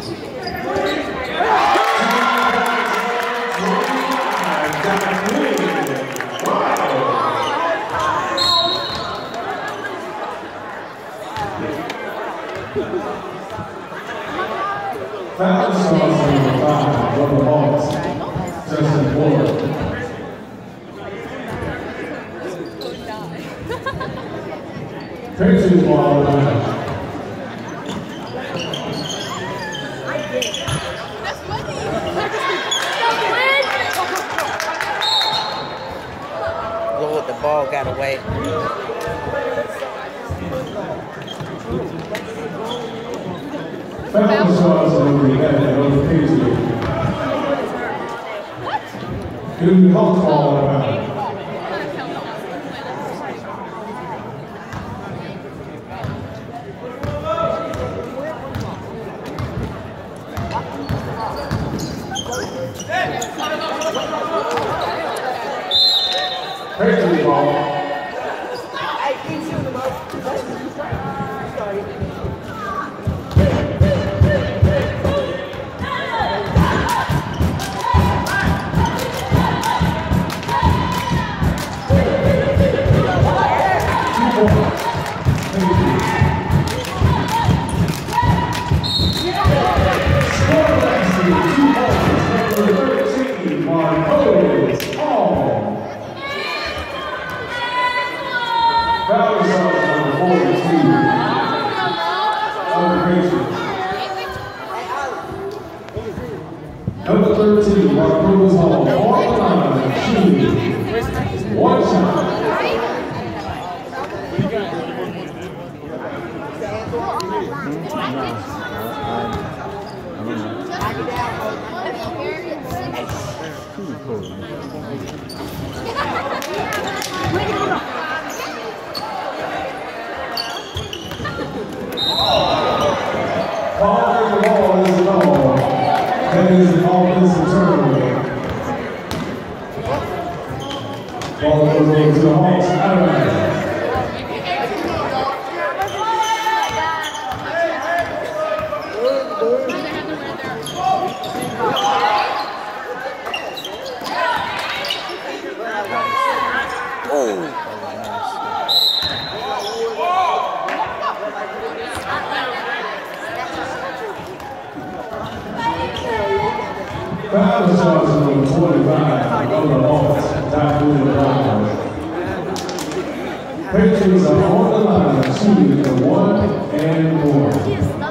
Foul shots number 5, Rubber Hawks, Justin Ford. Pictures ball line. Lord, the ball got away. Foul shots number 11, Rubber Patriot. Good Hawks ball line. Patriot ball. Number 13, Marcos Hall, on the line, shooting. One shot. Following the ball is no. That is an offensive turnover. Ball goes into the Hawks. Foul shots number 25, Rubber Hawks, Diamond Brown. Patriots are on the line, shooting the 1 and 4.